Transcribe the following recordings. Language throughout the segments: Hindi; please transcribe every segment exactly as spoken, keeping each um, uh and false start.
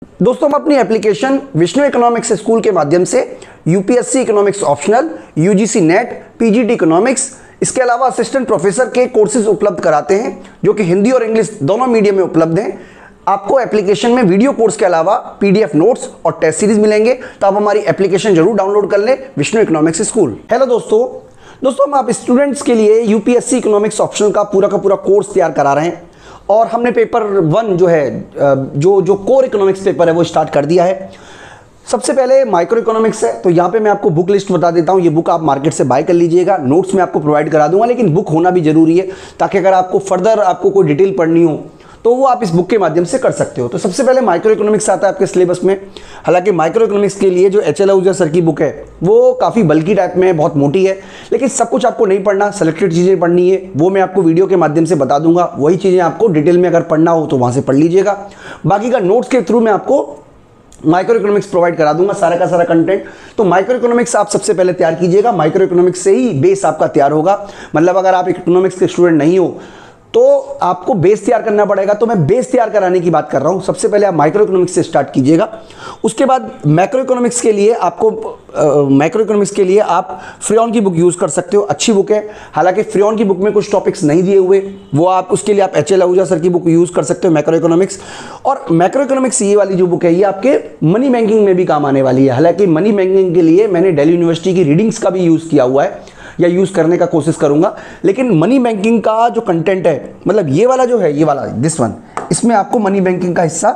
दोस्तों हम अपनी एप्लीकेशन विष्णु इकोनॉमिक्स स्कूल के माध्यम से UPSC economics optional, UGC NET, PGT economics, इसके अलावा असिस्टेंट प्रोफेसर के कोर्सेज उपलब्ध कराते हैं जो कि हिंदी और इंग्लिश दोनों मीडियम में उपलब्ध हैं। आपको एप्लीकेशन में वीडियो कोर्स के अलावा पीडीएफ नोट्स और टेस्ट सीरीज मिलेंगे, तो आप हमारी एप्लीकेशन जरूर डाउनलोड कर लें, विष्णु इकोनॉमिक्स स्कूल। हेलो दोस्तों दोस्तों हम आप स्टूडेंट्स के लिए यूपीएससी इकोनॉमिक्स ऑप्शनल का पूरा का पूरा कोर्स तैयार करा रहे हैं और हमने पेपर वन जो है जो जो कोर इकोनॉमिक्स पेपर है वो स्टार्ट कर दिया है। सबसे पहले माइक्रो इकोनॉमिक्स है, तो यहाँ पे मैं आपको बुक लिस्ट बता देता हूँ। ये बुक आप मार्केट से बाय कर लीजिएगा, नोट्स मैं आपको प्रोवाइड करा दूंगा, लेकिन बुक होना भी जरूरी है ताकि अगर आपको फर्दर आपको कोई डिटेल पढ़नी हो तो वो आप इस बुक के माध्यम से कर सकते हो। तो सबसे पहले माइक्रो इकोनॉमिक्स आता है आपके सिलेबस में। हालांकि माइक्रो इकोनॉमिक्स के लिए जो एच एल आहूजा सर की बुक है वो काफ़ी बल्कि टाइप में है, बहुत मोटी है, लेकिन सब कुछ आपको नहीं पढ़ना, सेलेक्टेड चीज़ें पढ़नी है, वो मैं आपको वीडियो के माध्यम से बता दूंगा। वही चीज़ें आपको डिटेल में अगर पढ़ना हो तो वहाँ से पढ़ लीजिएगा। बाकी का नोट्स के थ्रू मैं आपको माइक्रो इकोनॉमिक्स प्रोवाइड करा दूंगा, सारा का सारा कंटेंट। तो माइक्रो इकोनॉमिक्स आप सबसे पहले तैयार कीजिएगा, माइक्रो इकोनॉमिक्स से ही बेस आपका तैयार होगा। मतलब अगर आप इकोनॉमिक्स के स्टूडेंट नहीं हो तो आपको बेस तैयार करना पड़ेगा, तो मैं बेस तैयार कराने की बात कर रहा हूं। सबसे पहले आप माइक्रो इकोनॉमिक्स से स्टार्ट कीजिएगा, उसके बाद मैक्रो इकोनॉमिक्स के लिए आपको मैक्रो इकोनॉमिक्स के लिए आप फ्रियॉन की बुक यूज़ कर सकते हो, अच्छी बुक है। हालांकि फ्रियॉन की बुक में कुछ टॉपिक्स नहीं दिए हुए, वो आप उसके लिए आप एच एल आहूजा सर की बुक यूज़ कर सकते हो, मैक्रो इकोनॉमिक्स। और मैक्रो इकोनॉमिक्स ये वाली जो बुक है ये आपके मनी बैंकिंग में भी काम आने वाली है। हालांकि मनी बैंकिंग के लिए मैंने दिल्ली यूनिवर्सिटी की रीडिंग्स का भी यूज़ किया हुआ है या यूज़ करने का कोशिश करूंगा, लेकिन मनी बैंकिंग का जो कंटेंट है, मतलब ये वाला जो है, ये वाला दिस वन, इसमें आपको मनी बैंकिंग का हिस्सा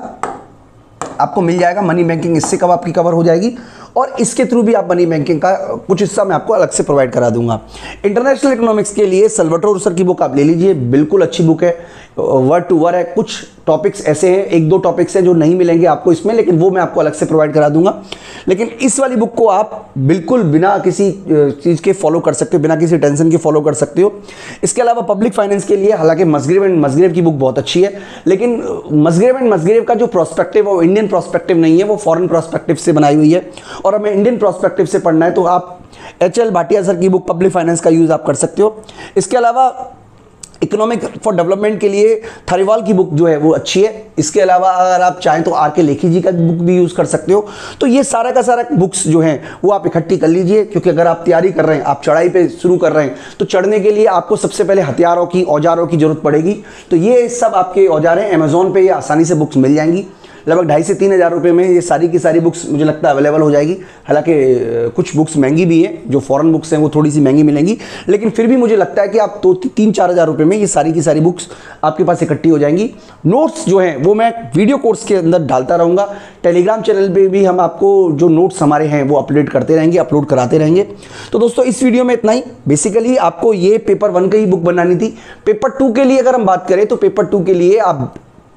आपको मिल जाएगा। मनी बैंकिंग इससे कब आपकी कवर हो जाएगी और इसके थ्रू भी आप मनी बैंकिंग का कुछ हिस्सा मैं आपको अलग से प्रोवाइड करा दूंगा। इंटरनेशनल इकोनॉमिक्स के लिए सल्वाटोर सर की बुक आप ले लीजिए, बिल्कुल अच्छी बुक है, वर्ड टू वर्ड है। कुछ टॉपिक्स ऐसे हैं, एक दो टॉपिक्स हैं जो नहीं मिलेंगे आपको इसमें, लेकिन वो मैं आपको अलग से प्रोवाइड करा दूंगा। लेकिन इस वाली बुक को आप बिल्कुल बिना किसी चीज़ के फॉलो कर सकते हो, बिना किसी टेंशन के फॉलो कर सकते हो। इसके अलावा पब्लिक फाइनेंस के लिए हालांकि मसग्रेव एंड मसग्रेव की बुक बहुत अच्छी है, लेकिन मसग्रेव एंड मसग्रेव का जो प्रोस्पेक्टिव है वो इंडियन प्रोस्पेक्टिव नहीं है, वो फॉरेन प्रोस्पेक्टिव से बनाई हुई है। और हमें इंडियन प्रोस्पेक्टिव से पढ़ना है तो आप एच एल भाटिया सर की बुक पब्लिक फाइनेंस का यूज़ आप कर सकते हो। इसके अलावा इकोनॉमिक फॉर डेवलपमेंट के लिए थारीवाल की बुक जो है वो अच्छी है। इसके अलावा अगर आप चाहें तो आर के लेखी जी का बुक भी यूज़ कर सकते हो। तो ये सारा का सारा बुक्स जो हैं वो आप इकट्ठी कर लीजिए, क्योंकि अगर आप तैयारी कर रहे हैं, आप चढ़ाई पे शुरू कर रहे हैं, तो चढ़ने के लिए आपको सबसे पहले हथियारों की, औजारों की जरूरत पड़ेगी। तो ये सब आपके औजार हैं, अमेजोन पे ये आसानी से बुक्स मिल जाएंगी। लगभग ढाई से तीन हज़ार रुपये में ये सारी की सारी बुक्स मुझे लगता है अवेलेबल हो जाएगी। हालांकि कुछ बुक्स महंगी भी हैं, जो फॉरेन बुक्स हैं वो थोड़ी सी महंगी मिलेंगी, लेकिन फिर भी मुझे लगता है कि आप तो तीन चार हज़ार रुपये में ये सारी की सारी बुक्स आपके पास इकट्ठी हो जाएंगी। नोट्स जो हैं वो मैं वीडियो कोर्स के अंदर डालता रहूँगा। टेलीग्राम चैनल पर भी हम आपको जो नोट्स हमारे हैं वो अपडेट करते रहेंगे, अपलोड कराते रहेंगे। तो दोस्तों इस वीडियो में इतना ही। बेसिकली आपको ये पेपर वन की ही बुक बनानी थी। पेपर टू के लिए अगर हम बात करें तो पेपर टू के लिए आप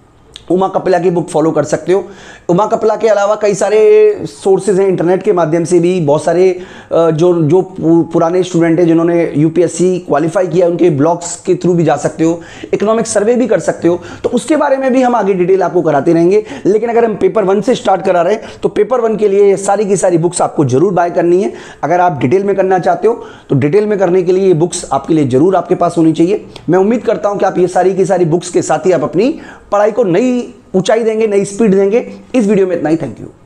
उमा कपिला की बुक फॉलो कर सकते हो। उमा कपिला के अलावा कई सारे सोर्सेज हैं, इंटरनेट के माध्यम से भी बहुत सारे जो जो पुराने स्टूडेंट हैं जिन्होंने यूपीएससी क्वालिफाई किया, उनके ब्लॉग्स के थ्रू भी जा सकते हो, इकोनॉमिक सर्वे भी कर सकते हो। तो उसके बारे में भी हम आगे डिटेल आपको कराते रहेंगे। लेकिन अगर हम पेपर वन से स्टार्ट करा रहे हैं तो पेपर वन के लिए सारी की सारी बुक्स आपको जरूर बाय करनी है। अगर आप डिटेल में करना चाहते हो तो डिटेल में करने के लिए ये बुक्स आपके लिए जरूर आपके पास होनी चाहिए। मैं उम्मीद करता हूँ कि आप ये सारी की सारी बुक्स के साथ ही आप अपनी पढ़ाई को नई ऊंचाई देंगे, नई स्पीड देंगे। इस वीडियो में इतना ही। Thank you.